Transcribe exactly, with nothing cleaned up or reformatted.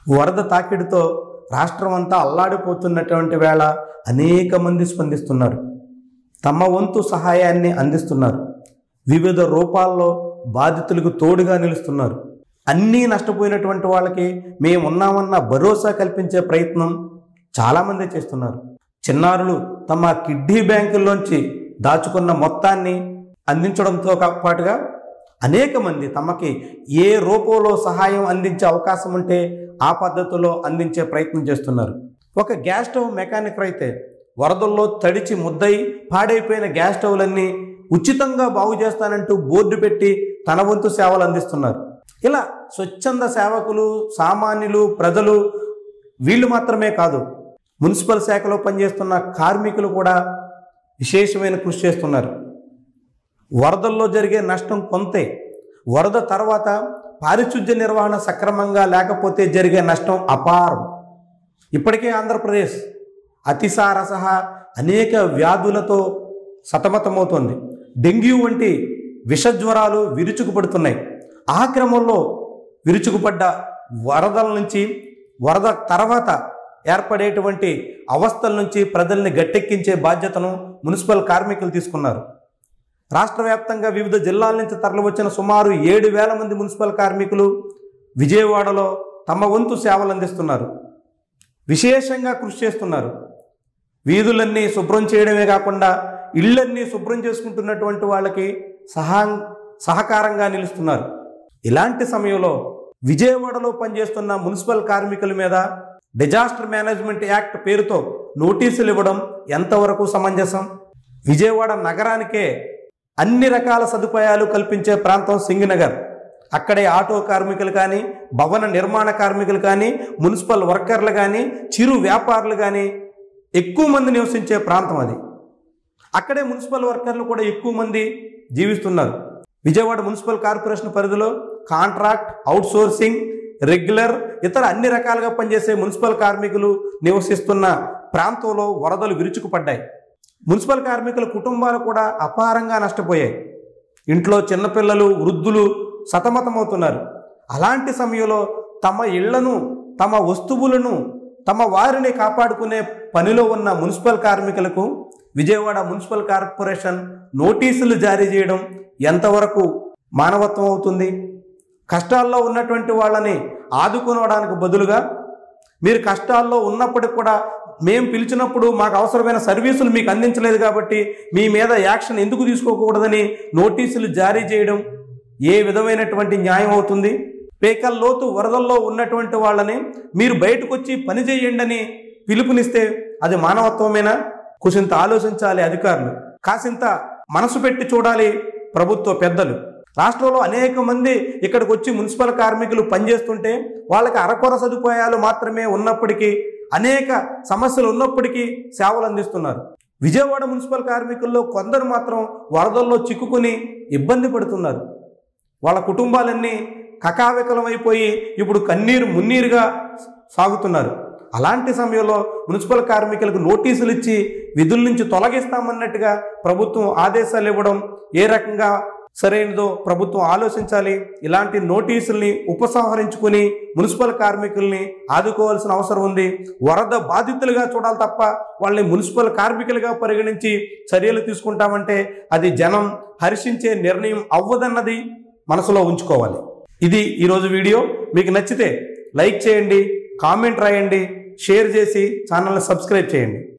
వరద తాకిడితో రాష్ట్రం అంతా అల్లాడిపోతున్నటువంటి వేళ అనేక మంది స్పందిస్తున్నారు. తమ వంతు సహాయాన్ని అందిస్తున్నారు. వివిధ రూపాల్లో బాధితులకు తోడుగా నిలుస్తున్నారు. అన్నీ నష్టపోయినటువంటి వాళ్ళకి మేమున్నామన్న భరోసా కల్పించే ప్రయత్నం చాలామంది చేస్తున్నారు. చిన్నారులు తమ కిడ్నీ బ్యాంకుల్లోంచి దాచుకున్న మొత్తాన్ని అందించడంతో పాటుగా అనేక మంది తమకి ఏ రూపంలో సహాయం అందించే అవకాశం ఉంటే ఆ పద్ధతిలో అందించే ప్రయత్నం చేస్తున్నారు. ఒక గ్యాస్ స్టవ్ మెకానిక్ అయితే వరదల్లో తడిచి ముద్దయి పాడైపోయిన గ్యాస్ స్టవ్లన్నీ ఉచితంగా బాగు చేస్తానంటూ బోర్డు పెట్టి తన వంతు సేవలు అందిస్తున్నారు. ఇలా స్వచ్ఛంద సేవకులు, సామాన్యులు, ప్రజలు వీళ్ళు మాత్రమే కాదు, మున్సిపల్ శాఖలో పనిచేస్తున్న కార్మికులు కూడా విశేషమైన కృషి చేస్తున్నారు. వరదల్లో జరిగే నష్టం కొంతే. వరద తర్వాత పారిశుధ్య నిర్వహణ సక్రమంగా లేకపోతే జరిగే నష్టం అపారం. ఇప్పటికే ఆంధ్రప్రదేశ్ అతిసార సహా అనేక వ్యాధులతో సతమతమవుతోంది. డెంగ్యూ వంటి విషజ్వరాలు విరుచుకుపడుతున్నాయి. ఆ క్రమంలో విరుచుకుపడ్డ వరదల నుంచి, వరద తర్వాత ఏర్పడేటువంటి అవస్థల నుంచి ప్రజల్ని గట్టెక్కించే బాధ్యతను మున్సిపల్ కార్మికులు తీసుకున్నారు. రాష్ట్ర వ్యాప్తంగా వివిధ జిల్లాల నుంచి తరలివచ్చిన సుమారు ఏడు వేల మంది మున్సిపల్ కార్మికులు విజయవాడలో తమ వంతు సేవలు అందిస్తున్నారు. విశేషంగా కృషి చేస్తున్నారు. వీధులన్నీ శుభ్రం చేయడమే కాకుండా ఇళ్ళన్నీ శుభ్రం చేసుకుంటున్నటువంటి వాళ్ళకి సహా సహకారంగా నిలుస్తున్నారు. ఇలాంటి సమయంలో విజయవాడలో పనిచేస్తున్న మున్సిపల్ కార్మికుల మీద డిజాస్టర్ మేనేజ్మెంట్ యాక్ట్ పేరుతో నోటీసులు ఇవ్వడం ఎంతవరకు సమంజసం? విజయవాడ నగరానికే అన్ని రకాల సదుపాయాలు కల్పించే ప్రాంతం సింగనగర్. అక్కడే ఆటో కార్మికులు కానీ, భవన నిర్మాణ కార్మికులు కానీ, మున్సిపల్ వర్కర్లు కానీ, చిరు వ్యాపారులు కానీ ఎక్కువ మంది నివసించే ప్రాంతం అది. అక్కడే మున్సిపల్ వర్కర్లు కూడా ఎక్కువ మంది జీవిస్తున్నారు. విజయవాడ మున్సిపల్ కార్పొరేషన్ పరిధిలో కాంట్రాక్ట్, అవుట్సోర్సింగ్, రెగ్యులర్, ఇతర అన్ని రకాలుగా పనిచేసే మున్సిపల్ కార్మికులు నివసిస్తున్న ప్రాంతంలో వరదలు విరుచుకుపడ్డాయి. మున్సిపల్ కార్మికుల కుటుంబాలు కూడా అపారంగా నష్టపోయాయి. ఇంట్లో చిన్నపిల్లలు, వృద్ధులు సతమతమవుతున్నారు. అలాంటి సమయంలో తమ ఇళ్లను, తమ వస్తువులను, తమ వారిని కాపాడుకునే పనిలో ఉన్న మున్సిపల్ కార్మికులకు విజయవాడ మున్సిపల్ కార్పొరేషన్ నోటీసులు జారీ చేయడం ఎంతవరకు మానవత్వం అవుతుంది? కష్టాల్లో ఉన్నటువంటి వాళ్ళని ఆదుకోవడానికి బదులుగా మీరు కష్టాల్లో ఉన్నప్పటికి కూడా మేము పిలిచినప్పుడు మాకు అవసరమైన సర్వీసులు మీకు అందించలేదు కాబట్టి మీ మీద యాక్షన్ ఎందుకు తీసుకోకూడదని నోటీసులు జారీ చేయడం ఏ విధమైనటువంటి న్యాయం అవుతుంది? పేకల్లోతు వరదల్లో ఉన్నటువంటి వాళ్ళని మీరు బయటకు వచ్చి పని చేయండి అని పిలుపునిస్తే అది మానవత్వమేనా? కుసింత ఆలోచించాలి అధికారులు. కాసింత మనసు పెట్టి చూడాలి ప్రభుత్వ పెద్దలు. రాష్ట్రంలో అనేక మంది ఇక్కడికి వచ్చి మున్సిపల్ కార్మికులు పనిచేస్తుంటే వాళ్ళకి అరకొర సదుపాయాలు మాత్రమే ఉన్నప్పటికీ, అనేక సమస్యలు ఉన్నప్పటికీ సేవలు అందిస్తున్నారు. విజయవాడ మున్సిపల్ కార్మికుల్లో కొందరు మాత్రం వరదల్లో చిక్కుకుని ఇబ్బంది పడుతున్నారు. వాళ్ళ కుటుంబాలన్నీ కకావికలమైపోయి ఇప్పుడు కన్నీరు మున్నీరుగా సాగుతున్నారు. అలాంటి సమయంలో మున్సిపల్ కార్మికులకు నోటీసులు ఇచ్చి విధుల నుంచి తొలగిస్తామన్నట్టుగా ప్రభుత్వం ఆదేశాలు ఇవ్వడం ఏ రకంగా సరైనదో ప్రభుత్వం ఆలోచించాలి. ఇలాంటి నోటీసుల్ని ఉపసంహరించుకుని మున్సిపల్ కార్మికుల్ని ఆదుకోవాల్సిన అవసరం ఉంది. వరద బాధితులుగా చూడాలి తప్ప వాళ్ళని మున్సిపల్ కార్మికులుగా పరిగణించి చర్యలు తీసుకుంటామంటే అది జనం హర్షించే నిర్ణయం అవ్వదన్నది మనసులో ఉంచుకోవాలి. ఇది ఈరోజు వీడియో. మీకు నచ్చితే లైక్ చేయండి, కామెంట్ రాయండి, షేర్ చేసి ఛానల్ని సబ్స్క్రైబ్ చేయండి.